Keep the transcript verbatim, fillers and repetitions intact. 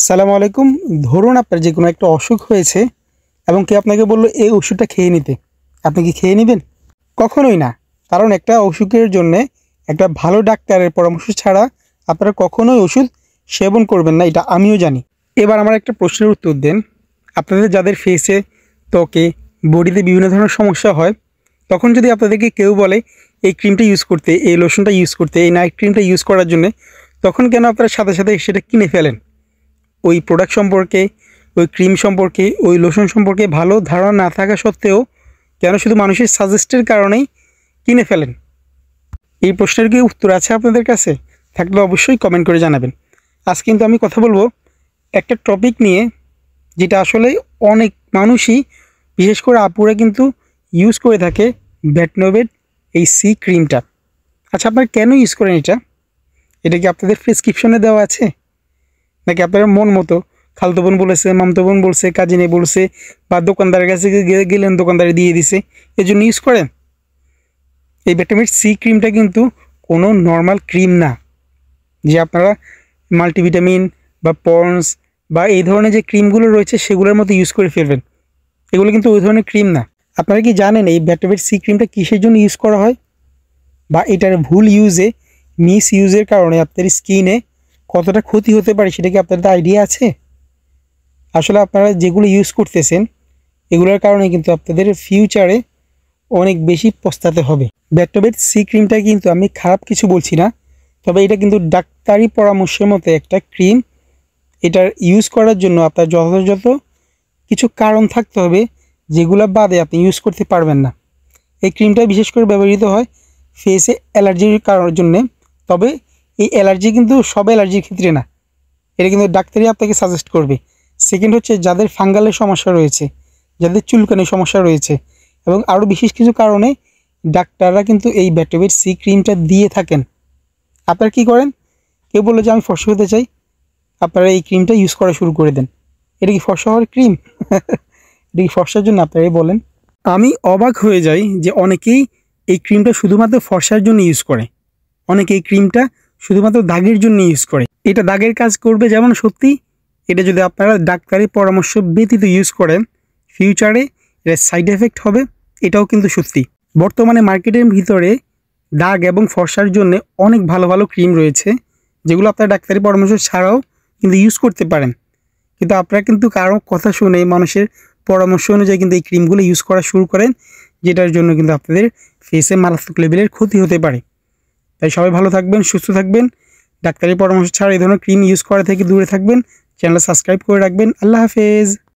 আসসালামু আলাইকুম। ধরুন আপনার যে কোনো একটা অসুখ হয়েছে এবং কেউ আপনাকে বলল এই ওষুধটা খেয়ে নিতে, আপনি কি খেয়ে নেবেন? কখনোই না। কারণ একটা অসুখের জন্যে একটা ভালো ডাক্তারের পরামর্শ ছাড়া আপনারা কখনোই ওষুধ সেবন করবেন না, এটা আমিও জানি। এবার আমার একটা প্রশ্নের উত্তর দেন। আপনাদের যাদের ফেসে, ত্বকে, বডিতে বিভিন্ন ধরনের সমস্যা হয়, তখন যদি আপনাদেরকে কেউ বলে এই ক্রিমটা ইউজ করতে, এই লোশনটা ইউজ করতে, এই নাইট ক্রিমটা ইউজ করার জন্যে, তখন কেন আপনারা সাথে সাথে সেটা কিনে ফেলেন? ওই প্রোডাক্ট সম্পর্কে, ওই ক্রিম সম্পর্কে, ওই লোশন সম্পর্কে ভালো ধারণা না থাকা সত্ত্বেও কেন শুধু মানুষের সাজেস্টের কারণেই কিনে ফেলেন? এই প্রশ্নের কি উত্তর আছে আপনাদের কাছে? থাকলে অবশ্যই কমেন্ট করে জানাবেন। আজ কিন্তু আমি কথা বলবো একটা টপিক নিয়ে, যেটা আসলে অনেক মানুষই, বিশেষ করে আপুরা কিন্তু ইউজ করে থাকে, বেটনোভেট এই সি ক্রিমটা। আচ্ছা, আপনারা কেন ইউজ করেন এটা? এটা কি আপনাদের প্রেসক্রিপশনে দেওয়া আছে, নাকি আপনারা মন মতো খালতো বোন বলেছে, মামতো বোন বলছে, কাজিনে বলছে, বা দোকানদারের কাছে গেলেন, দোকানদারে দিয়ে দিছে, এই জন্য ইউজ করেন? এই বেটনোভেট সি ক্রিমটা কিন্তু কোনো নর্মাল ক্রিম না যে আপনারা মাল্টিভিটামিন বা পন্স বা এই ধরনের যে ক্রিমগুলো রয়েছে সেগুলোর মতো ইউজ করে ফেলবেন। এগুলো কিন্তু ওই ধরনের ক্রিম না। আপনারা কি জানেন এই বেটনোভেট সি ক্রিমটা কিসের জন্য ইউজ করা হয়, বা এটার ভুল ইউজে, মিস ইউজের কারণে আপনার স্কিনে কতটা ক্ষতি হতে পারে সেটা কি আপনাদের আইডিয়া আছে? আসলে আপনারা যেগুলো ইউজ করতেছেন এগুলোর কারণে কিন্তু আপনাদের ফিউচারে অনেক বেশি পস্তাতে হবে। বেটনোভেট সি ক্রিমটা কিন্তু আমি খারাপ কিছু বলছি না, তবে এটা কিন্তু ডাক্তারি পরামর্শের মতো একটা ক্রিম। এটার ইউজ করার জন্য আপনার যথাযথ কিছু কারণ থাকতে হবে, যেগুলো বাদে আপনি ইউজ করতে পারবেন না। এই ক্রিমটা বিশেষ করে ব্যবহৃত হয় ফেসে অ্যালার্জির কারণের জন্যে। তবে এই অ্যালার্জি কিন্তু সব অ্যালার্জির ক্ষেত্রে না, এটা কিন্তু ডাক্তারই আপনাকে সাজেস্ট করবে। সেকেন্ড হচ্ছে যাদের ফাঙ্গালের সমস্যা রয়েছে, যাদের চুলকানির সমস্যা রয়েছে, এবং আরও বিশেষ কিছু কারণে ডাক্তাররা কিন্তু এই বেটনোভেট সি ক্রিমটা দিয়ে থাকেন। আপনারা কী করেন? কেউ বললো যে আমি ফর্সা হতে চাই, আপনারা এই ক্রিমটা ইউজ করা শুরু করে দেন। এটা কি ফর্সা হওয়ার ক্রিম? এটা কি ফর্সার জন্য আপনারাই বলেন? আমি অবাক হয়ে যাই যে অনেকেই এই ক্রিমটা শুধুমাত্র ফর্সার জন্য ইউজ করে, অনেকে এই ক্রিমটা শুধুমাত্র দাগের জন্য ইউজ করে। এটা দাগের কাজ করবে যেমন সত্যি, এটা যদি আপনারা ডাক্তারি পরামর্শ ব্যতীত ইউজ করেন ফিউচারে এর সাইড এফেক্ট হবে, এটাও কিন্তু সত্যি। বর্তমানে মার্কেটের ভিতরে দাগ এবং ফর্সার জন্য অনেক ভালো ভালো ক্রিম রয়েছে, যেগুলো আপনারা ডাক্তারি পরামর্শ ছাড়াও কিন্তু ইউজ করতে পারেন। কিন্তু আপনারা কিন্তু কারো কথা শুনে, মানুষের পরামর্শ অনুযায়ী কিন্তু এই ক্রিমগুলো ইউজ করা শুরু করেন, যেটার জন্য কিন্তু আপনাদের ফেসে মারাত্মক লেভেলের ক্ষতি হতে পারে। তাই সবাই ভালো থাকবেন, সুস্থ থাকবেন, ডাক্তারি পরামর্শ ছাড়া এই ধরনের ক্রিম ইউজ করা থেকে দূরে থাকবেন। চ্যানেল সাবস্ক্রাইব করে রাখবেন। আল্লাহ হাফেজ।